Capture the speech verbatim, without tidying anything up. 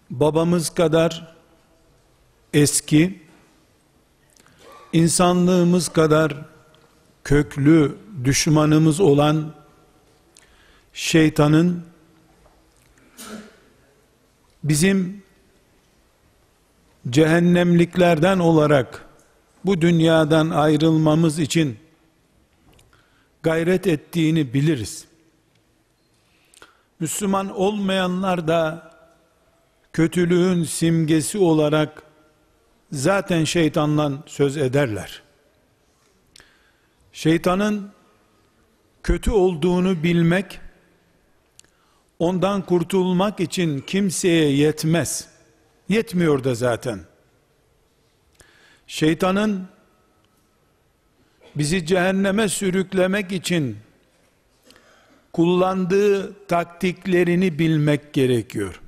babamız kadar eski, insanlığımız kadar köklü düşmanımız olan şeytanın bizim cehennemliklerden olarak bu dünyadan ayrılmamız için gayret ettiğini biliriz. Müslüman olmayanlar da kötülüğün simgesi olarak zaten şeytandan söz ederler. Şeytanın kötü olduğunu bilmek, ondan kurtulmak için kimseye yetmez. Yetmiyor da zaten. Şeytanın bizi cehenneme sürüklemek için kullandığı taktiklerini bilmek gerekiyor.